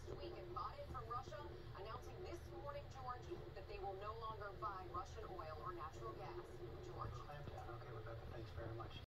week and bought it from Russia, announcing this morning, George, that they will no longer buy Russian oil or natural gas. George. Clampdown. Okay, Rebecca, thanks very much.